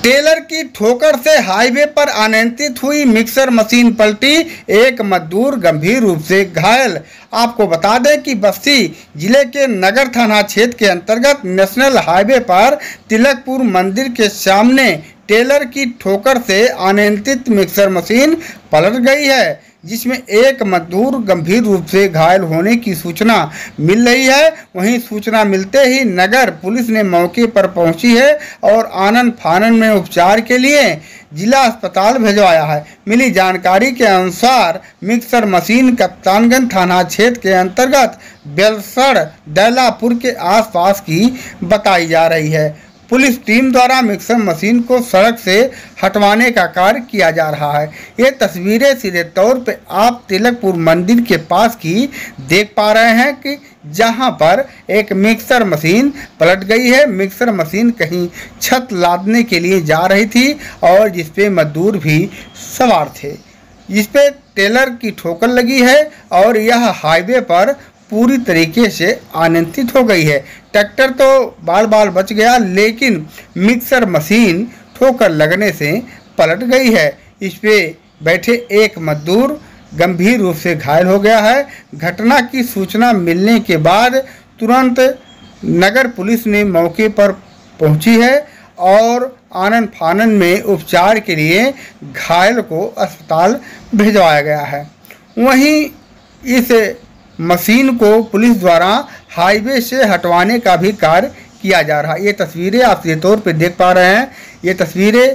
Taylor की ठोकर से हाईवे पर अनियंत्रित हुई मिक्सर मशीन पलटी, एक मजदूर गंभीर रूप से घायल। आपको बता दें कि बस्ती जिले के नगर थाना क्षेत्र के अंतर्गत नेशनल हाईवे पर तिलकपुर मंदिर के सामने टेलर की ठोकर से अनियंत्रित मिक्सर मशीन पलट गई है, जिसमें एक मजदूर गंभीर रूप से घायल होने की सूचना मिल रही है। वहीं सूचना मिलते ही नगर पुलिस ने मौके पर पहुंची है और आनन फानन में उपचार के लिए जिला अस्पताल भिजवाया है। मिली जानकारी के अनुसार मिक्सर मशीन कप्तानगंज थाना क्षेत्र के अंतर्गत बेलसड़ दैलापुर के आसपास की बताई जा रही है। पुलिस टीम द्वारा मिक्सर मशीन को सड़क से हटवाने का कार्य किया जा रहा है। ये तस्वीरें सीधे तौर पे आप तिलकपुर मंदिर के पास की देख पा रहे हैं कि जहां पर एक मिक्सर मशीन पलट गई है। मिक्सर मशीन कहीं छत लादने के लिए जा रही थी और जिसपे मजदूर भी सवार थे, जिसपे टेलर की ठोकर लगी है और यह हाईवे पर पूरी तरीके से अनियंत्रित हो गई है। ट्रैक्टर तो बाल बाल बच गया, लेकिन मिक्सर मशीन ठोकर लगने से पलट गई है। इस पे बैठे एक मजदूर गंभीर रूप से घायल हो गया है। घटना की सूचना मिलने के बाद तुरंत नगर पुलिस ने मौके पर पहुंची है और आनन फानन में उपचार के लिए घायल को अस्पताल भिजवाया गया है। वहीं इस मशीन को पुलिस द्वारा हाईवे से हटवाने का भी कार्य किया जा रहा है। ये तस्वीरें आप सीधे तौर पे देख पा रहे हैं। ये तस्वीरें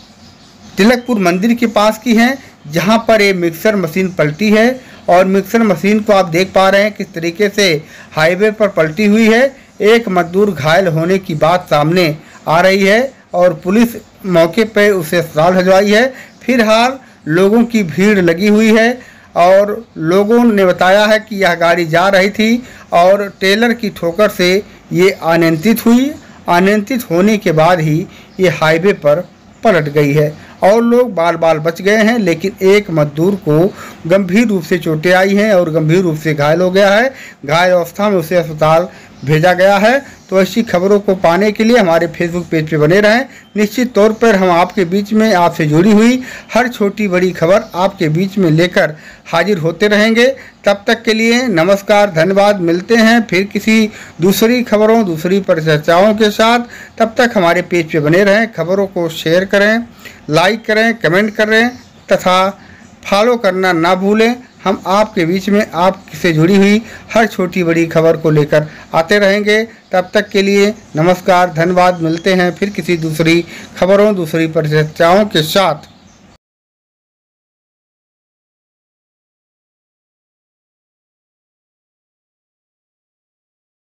तिलकपुर मंदिर के पास की हैं, जहां पर ये मिक्सर मशीन पलटी है और मिक्सर मशीन को आप देख पा रहे हैं किस तरीके से हाईवे पर पलटी हुई है। एक मजदूर घायल होने की बात सामने आ रही है और पुलिस मौके पर उसे अस्पताल भिजवाई है। फिलहाल लोगों की भीड़ लगी हुई है और लोगों ने बताया है कि यह गाड़ी जा रही थी और टेलर की ठोकर से ये अनियंत्रित हुई। अनियंत्रित होने के बाद ही ये हाईवे पर पलट गई है और लोग बाल बाल बच गए हैं, लेकिन एक मजदूर को गंभीर रूप से चोटें आई हैं और गंभीर रूप से घायल हो गया है। घायल अवस्था में उसे अस्पताल भेजा गया है। तो ऐसी खबरों को पाने के लिए हमारे फेसबुक पेज पे बने रहें। निश्चित तौर पर हम आपके बीच में आपसे जुड़ी हुई हर छोटी बड़ी खबर आपके बीच में लेकर हाजिर होते रहेंगे। तब तक के लिए नमस्कार, धन्यवाद। मिलते हैं फिर किसी दूसरी खबरों, दूसरी परिचर्चाओं के साथ। तब तक हमारे पेज पे बने रहें। खबरों को शेयर करें, लाइक करें, कमेंट करें तथा फॉलो करना ना भूलें। हम आपके बीच में आपसे जुड़ी हुई हर छोटी बड़ी खबर को लेकर आते रहेंगे। तब तक के लिए नमस्कार, धन्यवाद। मिलते हैं फिर किसी दूसरी खबरों, दूसरी परिचर्चाओं के साथ।